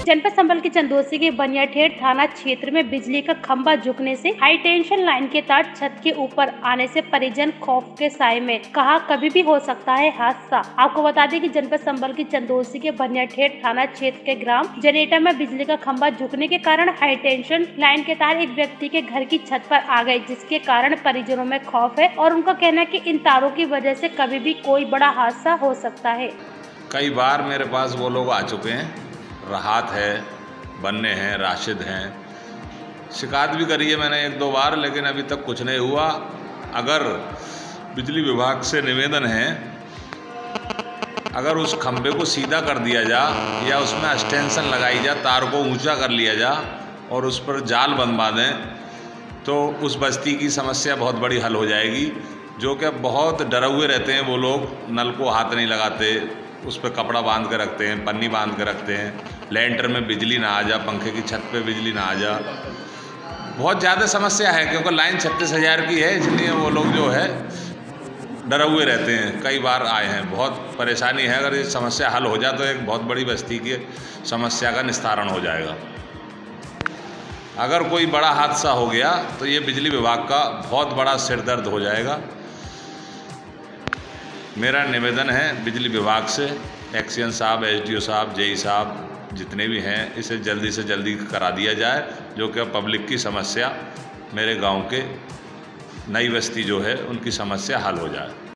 जनपद संभल के चंदोसी के बनियाठेड़ थाना क्षेत्र में बिजली का खंभा झुकने से हाई टेंशन लाइन के तार छत के ऊपर आने से परिजन खौफ के साए में, कहा कभी भी हो सकता है हादसा। आपको बता दें कि जनपद संभल की चंदोसी के बनियाठेड़ थाना क्षेत्र के ग्राम जनेटा में बिजली का खंभा झुकने के कारण हाई टेंशन लाइन के तार एक व्यक्ति के घर की छत पर आ गए, जिसके कारण परिजनों में खौफ है और उनका कहना है कि इन तारों की वजह से कभी भी कोई बड़ा हादसा हो सकता है। कई बार मेरे पास वो लोग आ चुके हैं, राहत है, बन्ने हैं, राशिद हैं, शिकायत भी करी है मैंने 1-2 बार, लेकिन अभी तक कुछ नहीं हुआ। अगर बिजली विभाग से निवेदन है, अगर उस खंभे को सीधा कर दिया जा या उसमें एक्सटेंशन लगाई जा, तार को ऊंचा कर लिया जा और उस पर जाल बनवा दें, तो उस बस्ती की समस्या बहुत बड़ी हल हो जाएगी। जो कि बहुत डरे हुए रहते हैं वो लोग, नल को हाथ नहीं लगाते, उस पर कपड़ा बांध के रखते हैं, पन्नी बांध के रखते हैं, लैंटर में बिजली ना आ जा, पंखे की छत पे बिजली ना आ जा। बहुत ज़्यादा समस्या है क्योंकि लाइन 36,000 की है, इसलिए वो लोग जो है डरे हुए रहते हैं। कई बार आए हैं, बहुत परेशानी है। अगर ये समस्या हल हो जाए तो एक बहुत बड़ी बस्ती की समस्या का निस्तारण हो जाएगा। अगर कोई बड़ा हादसा हो गया तो ये बिजली विभाग का बहुत बड़ा सिरदर्द हो जाएगा। मेरा निवेदन है बिजली विभाग से, एक्सीएन साहब, एसडीओ साहब, जेई साहब जितने भी हैं, इसे जल्दी से जल्दी करा दिया जाए, जो कि पब्लिक की समस्या, मेरे गांव के नई बस्ती जो है उनकी समस्या हल हो जाए।